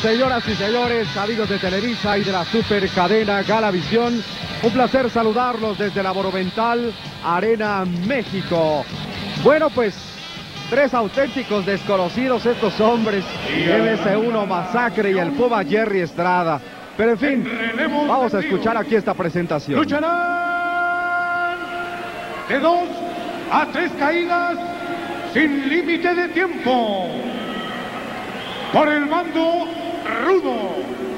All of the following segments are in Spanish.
Señoras y señores, amigos de Televisa y de la super cadena Galavisión, un placer saludarlos desde la Monumental Arena México. Bueno, pues, tres auténticos desconocidos estos hombres, MC1 Masacre y el Puma Jerry Estrada. Pero en fin, vamos a escuchar aquí esta presentación. Lucharán de 2 a 3 caídas sin límite de tiempo. Por el bando rudo,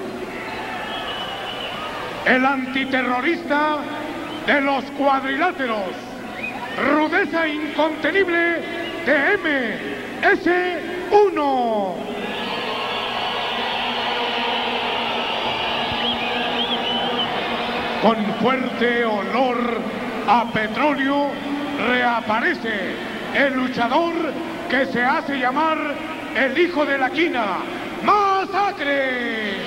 el antiterrorista de los cuadriláteros, rudeza incontenible de MS1. Con fuerte olor a petróleo reaparece el luchador que se hace llamar el hijo de la quina, Masacre.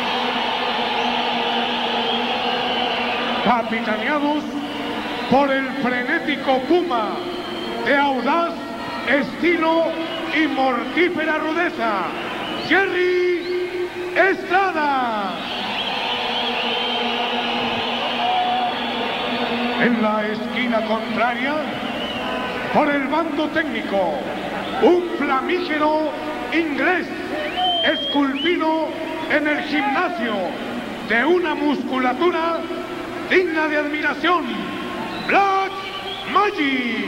Capitaneados por el frenético Puma, de audaz estilo y mortífera rudeza, Jerry Estrada. En la esquina contraria, por el bando técnico, un flamígero inglés esculpido en el gimnasio de una musculatura digna de admiración, Black Magic.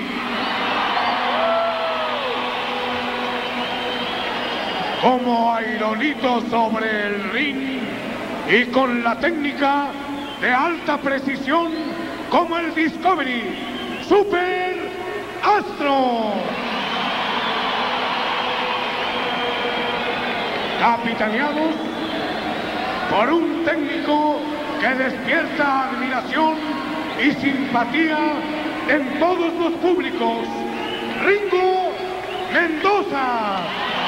Como aeronito sobre el ring y con la técnica de alta precisión como el Discovery Super Astro. Capitaneados por un técnico que despierta admiración y simpatía en todos los públicos, Ringo Mendoza.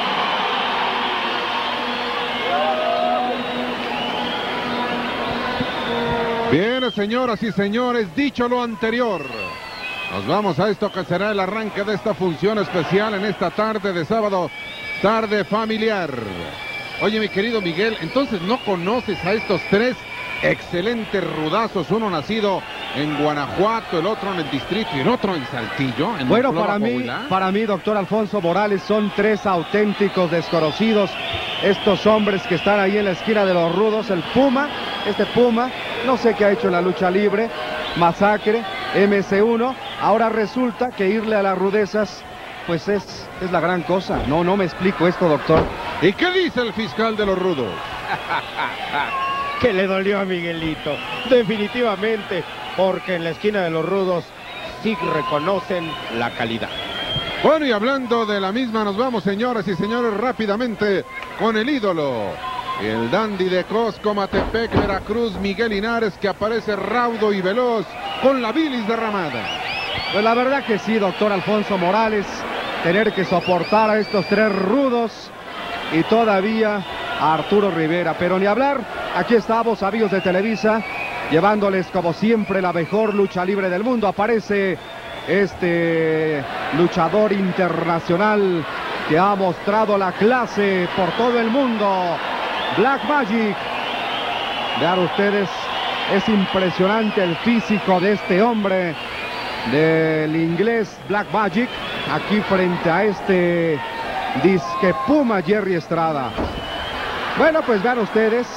Bien, señoras y señores, dicho lo anterior, nos vamos a esto que será el arranque de esta función especial en esta tarde de sábado, tarde familiar. Oye, mi querido Miguel, entonces no conoces a estos tres excelentes rudazos, uno nacido en Guanajuato, el otro en el Distrito y el otro en Saltillo. Bueno, para mí, doctor Alfonso Morales, son tres auténticos desconocidos. Estos hombres que están ahí en la esquina de los rudos, el Puma, este Puma, no sé qué ha hecho en la lucha libre, Masacre, MC1, ahora resulta que irle a las rudezas, pues es la gran cosa. No me explico esto, doctor. ¿Y qué dice el fiscal de los rudos? Que le dolió a Miguelito, definitivamente, porque en la esquina de los rudos sí reconocen la calidad. Bueno, y hablando de la misma, nos vamos, señoras y señores, rápidamente con el ídolo, el dandy de Coscomatepec, Veracruz, Miguel Linares, que aparece raudo y veloz con la bilis derramada. Pues la verdad que sí, doctor Alfonso Morales, tener que soportar a estos tres rudos y todavía a Arturo Rivera, pero ni hablar. Aquí estamos, amigos de Televisa, llevándoles como siempre la mejor lucha libre del mundo. Aparece este luchador internacional que ha mostrado la clase por todo el mundo, Black Magic. Vean ustedes, es impresionante el físico de este hombre, del inglés Black Magic, aquí frente a este disque Puma Jerry Estrada. Bueno, pues vean ustedes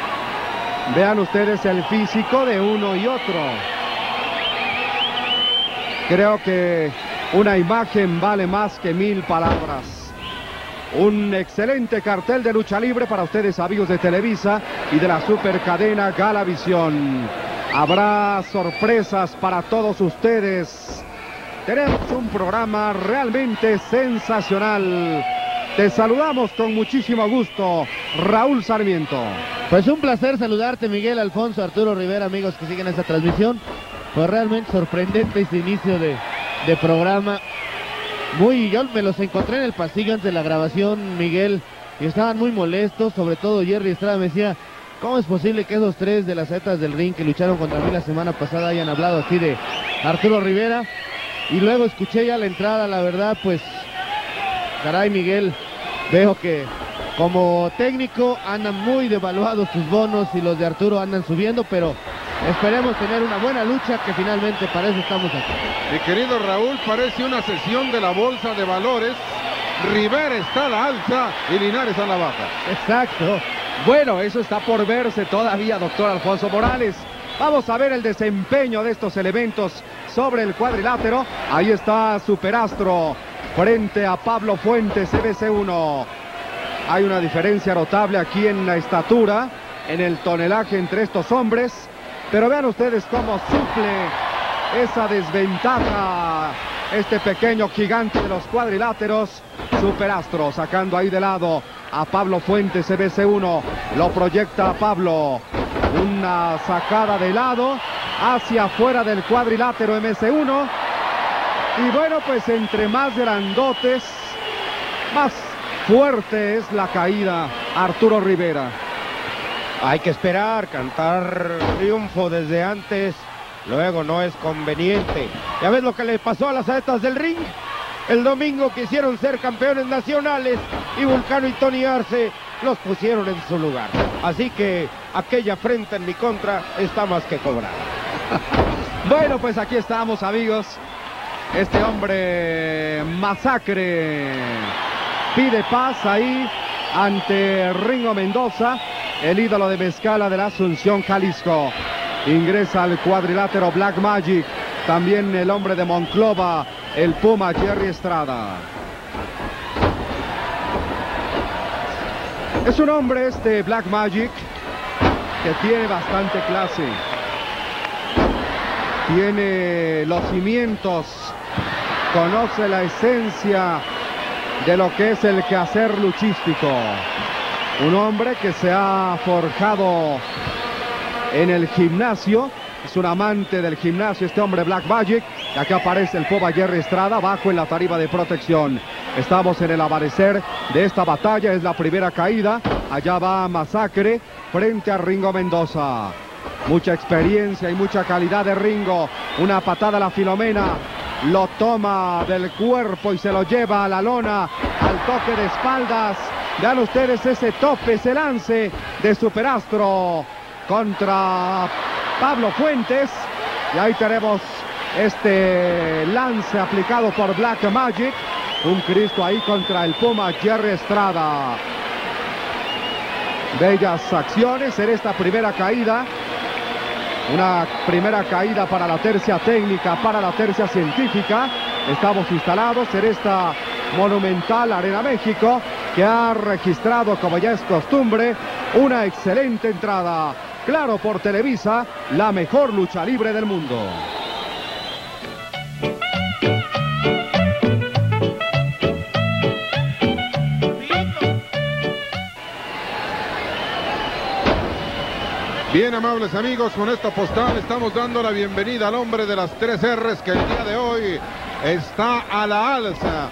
el físico de uno y otro. Creo que una imagen vale más que 1000 palabras. Un excelente cartel de lucha libre para ustedes, amigos de Televisa y de la super cadena Galavisión. Habrá sorpresas para todos ustedes. Tenemos un programa realmente sensacional. Te saludamos con muchísimo gusto, Raúl Sarmiento. Pues un placer saludarte, Miguel, Alfonso, Arturo Rivera, amigos que siguen esta transmisión. Pues realmente sorprendente este inicio de programa. Yo me los encontré en el pasillo antes de la grabación, Miguel, y estaban muy molestos, sobre todo Jerry Estrada me decía, ¿cómo es posible que esos tres de las setas del ring que lucharon contra mí la semana pasada hayan hablado así de Arturo Rivera? Y luego escuché ya la entrada, la verdad, pues, caray, Miguel, veo que como técnico andan muy devaluados sus bonos y los de Arturo andan subiendo, pero esperemos tener una buena lucha, que finalmente para eso estamos aquí. Mi querido Raúl, parece una sesión de la bolsa de valores. Rivera está a la alza y Linares a la baja. Exacto. Bueno, eso está por verse todavía, doctor Alfonso Morales. Vamos a ver el desempeño de estos elementos sobre el cuadrilátero. Ahí está Superastro frente a Pablo Fuentes, CBC1. Hay una diferencia notable aquí en la estatura, en el tonelaje entre estos hombres. Pero vean ustedes cómo suple esa desventaja este pequeño gigante de los cuadriláteros. Superastro sacando ahí de lado a Pablo Fuentes, CBC1. Lo proyecta a Pablo. Una sacada de lado hacia afuera del cuadrilátero MC1. Y bueno, pues entre más grandotes, más fuerte es la caída. Arturo Rivera. Hay que esperar, cantar triunfo desde antes, luego no es conveniente. Ya ves lo que le pasó a las Saetas del Ring. El domingo quisieron ser campeones nacionales y Vulcano y Tony Arce los pusieron en su lugar. Así que aquella afrenta en mi contra está más que cobrada. Bueno, pues aquí estamos, amigos. Este hombre Masacre pide paz ahí ante Ringo Mendoza, el ídolo de Mezcala de la Asunción, Jalisco. Ingresa al cuadrilátero Black Magic, también el hombre de Monclova, el Puma Jerry Estrada. Es un hombre este Black Magic que tiene bastante clase. Tiene los cimientos, conoce la esencia de lo que es el quehacer luchístico. Un hombre que se ha forjado en el gimnasio, es un amante del gimnasio este hombre Black Magic. Y acá aparece el Puma Jerry Estrada bajo en la tarima de protección. Estamos en el amanecer de esta batalla, es la primera caída. Allá va Masacre frente a Ringo Mendoza. Mucha experiencia y mucha calidad de Ringo. Una patada a la Filomena. Lo toma del cuerpo y se lo lleva a la lona, al toque de espaldas. Vean ustedes ese tope, ese lance de Superastro contra Pablo Fuentes. Y ahí tenemos este lance aplicado por Black Magic. Un Cristo ahí contra el Puma Jerry Estrada. Bellas acciones en esta primera caída. Una primera caída para la tercia técnica, para la tercia científica. Estamos instalados en esta monumental Arena México, que ha registrado, como ya es costumbre, una excelente entrada. Claro, por Televisa, la mejor lucha libre del mundo. Bien, amables amigos, con esta postal estamos dando la bienvenida al hombre de las 3 R's, que el día de hoy está a la alza.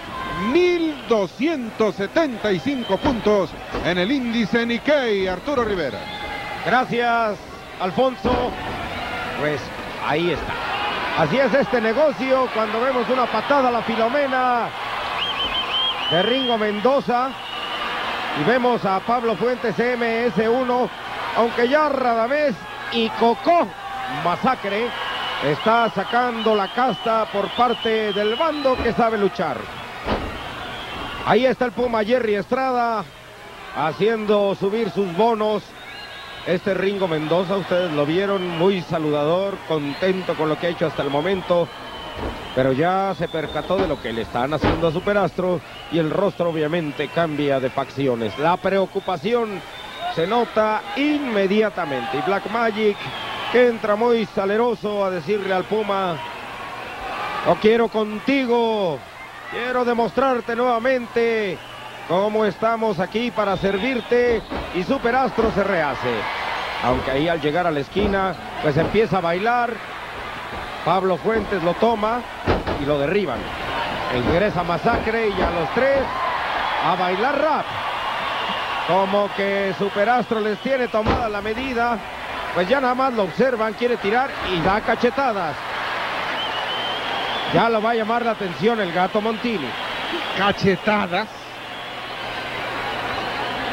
1,275 puntos en el índice Nikkei, Arturo Rivera. Gracias, Alfonso. Pues ahí está. Así es este negocio cuando vemos una patada a la Filomena de Ringo Mendoza y vemos a Pablo Fuentes MS1, aunque ya Radamés y Cocó Masacre está sacando la casta por parte del bando que sabe luchar. Ahí está el Puma Jerry Estrada haciendo subir sus bonos. Este Ringo Mendoza, ustedes lo vieron, muy saludador, contento con lo que ha hecho hasta el momento, pero ya se percató de lo que le están haciendo a Superastro y el rostro obviamente cambia de facciones. La preocupación se nota inmediatamente y Black Magic, que entra muy saleroso a decirle al Puma: "Lo quiero contigo, quiero demostrarte nuevamente cómo estamos aquí para servirte", y Superastro se rehace. Aunque ahí al llegar a la esquina, pues empieza a bailar. Pablo Fuentes lo toma y lo derriban. Ingresa Masacre y a los 3 a bailar rap. Como que Superastro les tiene tomada la medida, pues ya nada más lo observan, quiere tirar y da cachetadas. Ya lo va a llamar la atención el Gato Montini. Cachetadas.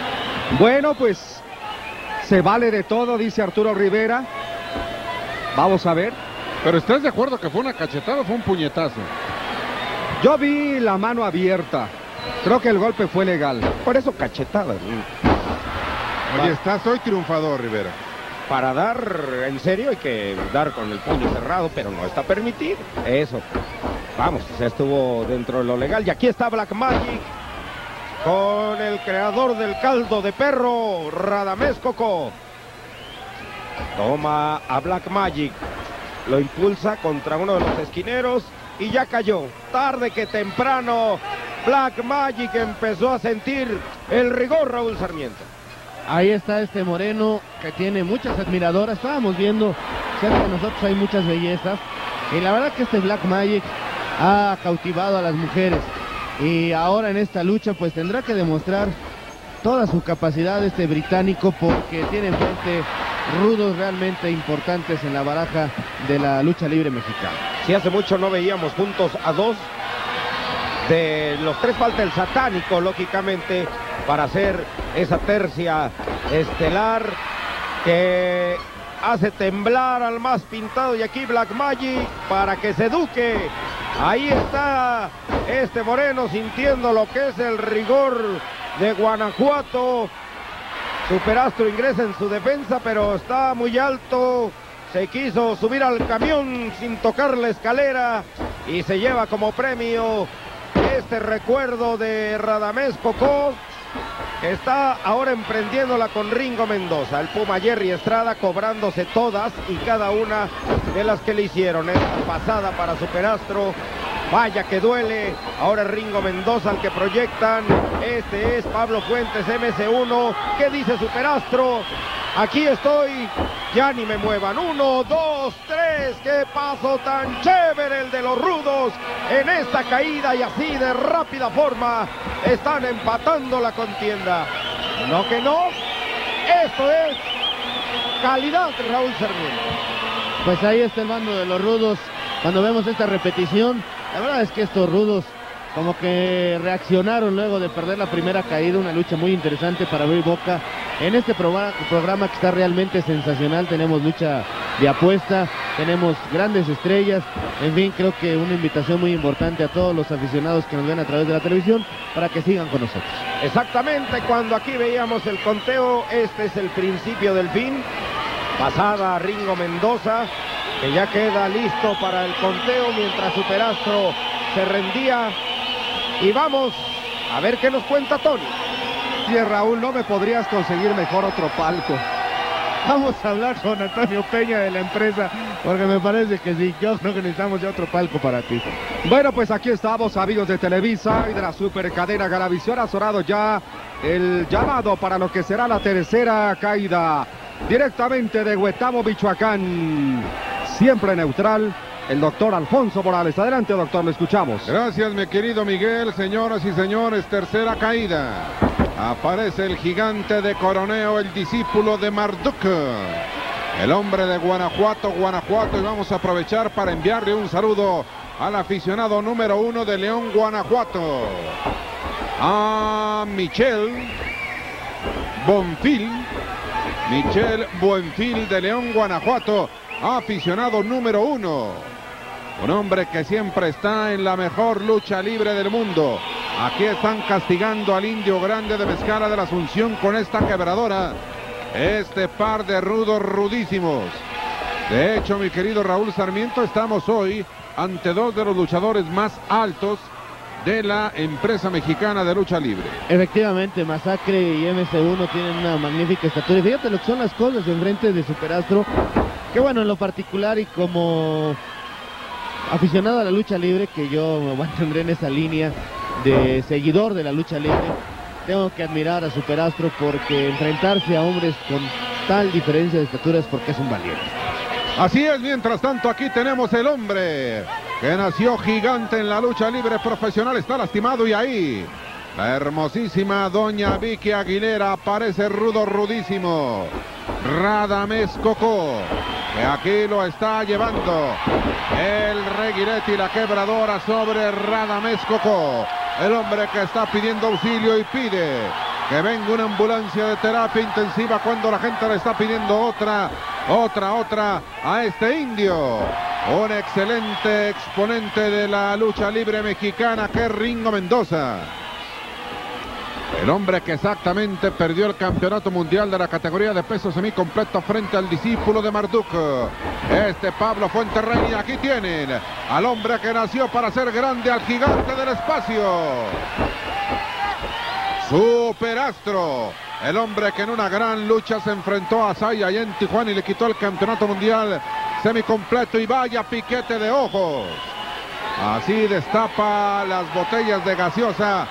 Bueno, pues se vale de todo, dice Arturo Rivera. Vamos a ver. Pero ¿estás de acuerdo que fue una cachetada o fue un puñetazo? Yo vi la mano abierta. Creo que el golpe fue legal. Por eso cachetada. Oye, estás hoy triunfador, Rivera. Para dar en serio hay que dar con el puño cerrado, pero no está permitido. Eso. Vamos, se estuvo dentro de lo legal. Y aquí está Black Magic con el creador del caldo de perro, Radamés Coco. Toma a Black Magic. Lo impulsa contra uno de los esquineros y ya cayó. Tarde que temprano, Black Magic empezó a sentir el rigor, Raúl Sarmiento. Ahí está este moreno que tiene muchas admiradoras. Estábamos viendo, cerca de nosotros hay muchas bellezas. Y la verdad que este Black Magic ha cautivado a las mujeres. Y ahora en esta lucha pues tendrá que demostrar toda su capacidad este británico, porque tiene enfrente rudos realmente importantes en la baraja de la lucha libre mexicana. Si hace mucho no veíamos juntos a dos. De los tres falta el satánico, lógicamente, para hacer esa tercia estelar que hace temblar al más pintado. Y aquí Black Magic para que se eduque. Ahí está este moreno sintiendo lo que es el rigor de Guanajuato. Superastro ingresa en su defensa, pero está muy alto. Se quiso subir al camión sin tocar la escalera y se lleva como premio este recuerdo de Radamés Coco, que está ahora emprendiéndola con Ringo Mendoza. El Puma Jerry Estrada cobrándose todas y cada una de las que le hicieron. Esta pasada para Superastro, vaya que duele. Ahora Ringo Mendoza al que proyectan. Este es Pablo Fuentes, MS1. ¿Qué dice Superastro? Aquí estoy, ya ni me muevan. 1, 2, 3, qué paso tan chévere el de los rudos en esta caída, y así de rápida forma están empatando la contienda. No que no, esto es calidad, Raúl Sarmiento. Pues ahí está el bando de los rudos. Cuando vemos esta repetición, la verdad es que estos rudos como que reaccionaron luego de perder la primera caída. Una lucha muy interesante para abrir boca en este programa que está realmente sensacional. Tenemos lucha de apuesta, tenemos grandes estrellas, en fin, creo que una invitación muy importante a todos los aficionados que nos ven a través de la televisión para que sigan con nosotros. Exactamente, cuando aquí veíamos el conteo, este es el principio del fin. Pasada a Ringo Mendoza, que ya queda listo para el conteo mientras Superastro se rendía. Y vamos a ver qué nos cuenta Tony. Sí, Raúl, no me podrías conseguir mejor otro palco. Vamos a hablar con Antonio Peña de la empresa, porque me parece que sí, yo creo que necesitamos ya otro palco para ti. Bueno, pues aquí estamos, amigos de Televisa y de la supercadena Galavisión. Ha sonado ya el llamado para lo que será la tercera caída, directamente de Huetamo, Michoacán. Siempre neutral, el doctor Alfonso Morales. Adelante, doctor, lo escuchamos. Gracias, mi querido Miguel. Señoras y señores, tercera caída. Aparece el gigante de Coroneo, el discípulo de Marduk, el hombre de Guanajuato, y vamos a aprovechar para enviarle un saludo al aficionado número 1 de León, Guanajuato, a Michel Buenfil de León, Guanajuato, aficionado número 1. Un hombre que siempre está en la mejor lucha libre del mundo. Aquí están castigando al Indio Grande de Mezcala de la Asunción con esta quebradora. Este par de rudos rudísimos. De hecho, mi querido Raúl Sarmiento, estamos hoy ante dos de los luchadores más altos de la empresa mexicana de lucha libre. Efectivamente, Masacre y MC1 tienen una magnífica estatura. Y fíjate lo que son las cosas enfrente de Superastro, que bueno, en lo particular y como aficionado a la lucha libre, que yo me mantendré en esa línea de seguidor de la lucha libre, tengo que admirar a Superastro, porque enfrentarse a hombres con tal diferencia de estatura es porque es un valiente. Así es. Mientras tanto, aquí tenemos el hombre que nació gigante en la lucha libre profesional, está lastimado, y ahí la hermosísima doña Vicky Aguilera aparece rudísimo. Radamés Coco, que aquí lo está llevando el Reguiletti, la quebradora sobre Radamés Coco, el hombre que está pidiendo auxilio y pide Que venga una ambulancia de terapia intensiva cuando la gente le está pidiendo otra a este indio. Un excelente exponente de la lucha libre mexicana que es Ringo Mendoza. El hombre que exactamente perdió el campeonato mundial de la categoría de peso semicompleto frente al discípulo de Marduk, Pablo Fuenterrey. Aquí tienen al hombre que nació para ser grande, al gigante del espacio. Superastro, el hombre que en una gran lucha se enfrentó a Saya allá en Tijuana y le quitó el campeonato mundial semicompleto, y vaya piquete de ojos. Así destapa las botellas de gaseosa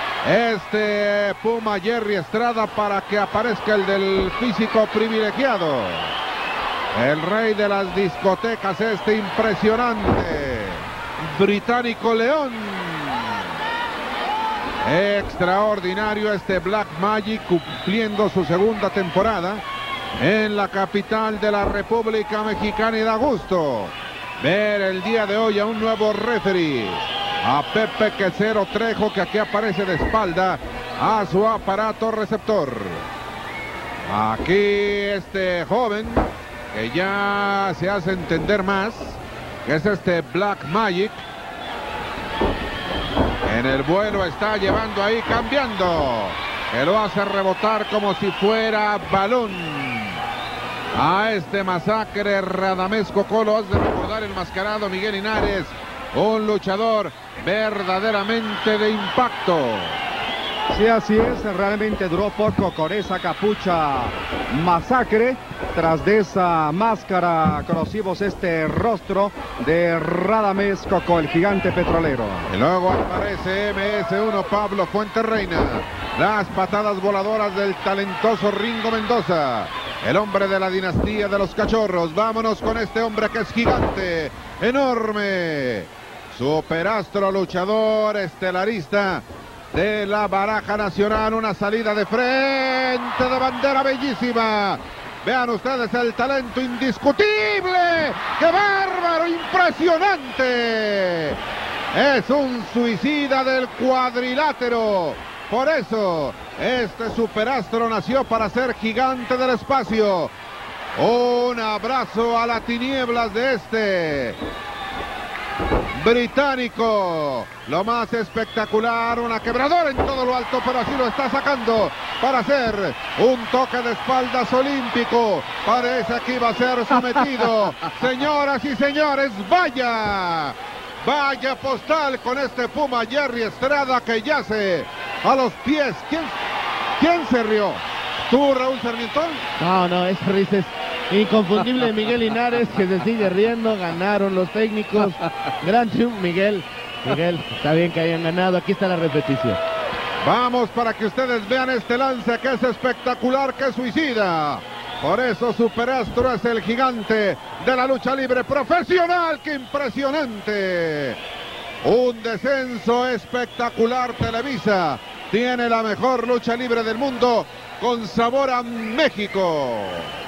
Puma Jerry Estrada para que aparezca el del físico privilegiado. El rey de las discotecas, impresionante británico León. Extraordinario Black Magic, cumpliendo su segunda temporada en la capital de la República Mexicana, y da gusto ver el día de hoy a un nuevo referee, a Pepe Quesero Trejo, que aquí aparece de espalda a su aparato receptor. Aquí joven que ya se hace entender más, que es Black Magic. En el vuelo está llevando ahí, cambiando, que lo hace rebotar como si fuera balón a Masacre Radamés Cocolo. Has de recordar el mascarado Miguel Linares, un luchador verdaderamente de impacto. Sí, así es, realmente duró poco con esa capucha Masacre. Tras de esa máscara conocimos rostro de Radamés Coco, el gigante petrolero. Y luego aparece MS1 Pablo Fuenterreina. Las patadas voladoras del talentoso Ringo Mendoza, el hombre de la dinastía de los cachorros. Vámonos con este hombre que es gigante, enorme, superastro, luchador, estelarista de la baraja nacional. Una salida de frente de bandera bellísima. Vean ustedes el talento indiscutible. ¡Qué bárbaro! ¡Impresionante! Es un suicida del cuadrilátero. Por eso, superastro nació para ser gigante del espacio. Un abrazo a las tinieblas de británico. Lo más espectacular, una quebradora en todo lo alto, pero así lo está sacando para hacer un toque de espaldas olímpico. Parece que iba a ser sometido. Señoras y señores, vaya postal con Puma Jerry Estrada, que yace a los pies. ¿Quién se rió? ¿Tú, Raúl Sarmiento? No, esa risa es inconfundible. Miguel Linares, que se sigue riendo. Ganaron los técnicos. Gran triunfo, Miguel, está bien que hayan ganado. Aquí está la repetición. Vamos para que ustedes vean lance, que es espectacular, que suicida. Por eso Superastro es el gigante de la lucha libre profesional. ¡Qué impresionante! Un descenso espectacular. Televisa tiene la mejor lucha libre del mundo, con sabor a México.